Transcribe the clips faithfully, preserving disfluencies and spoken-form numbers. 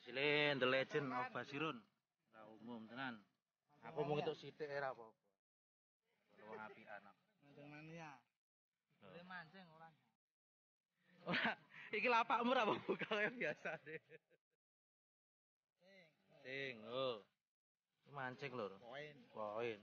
Hasilin The Legend of Basirun. Ora umum tenan. Aku mau ngetuk sithik ora apa-apa. Wong apian aku. Mancing mania. Boleh mancing ora. Ora, iki lapakmu ora buka kaya biasa deh. Sing. Sing, oh. Mancing lho. Poin. Poin.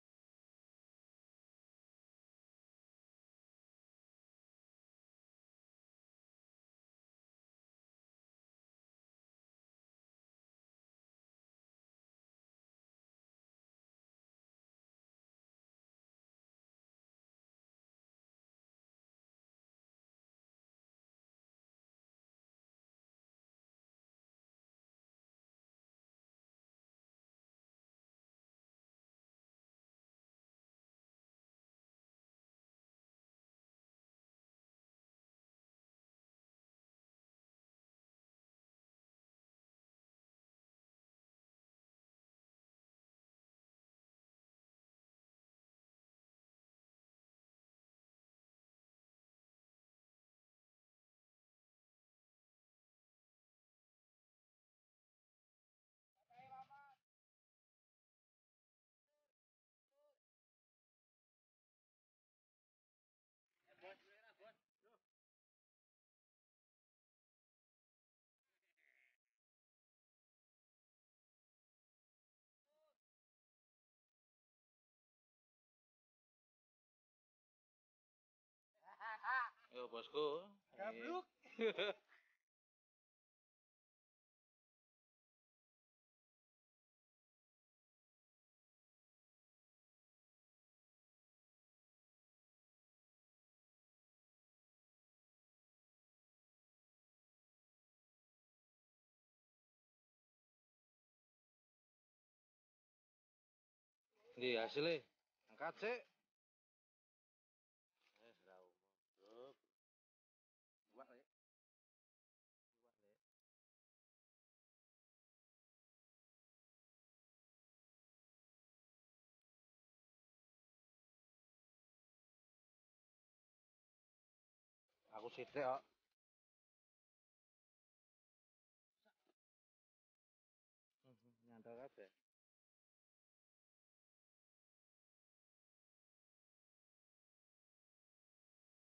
Yo bosku. Gabluk. Ndi hasilnya? Angkat sih. Eh, ora umum, Bro. Buat le. Buat le. Aku sithik kok. Nyantol kabeh.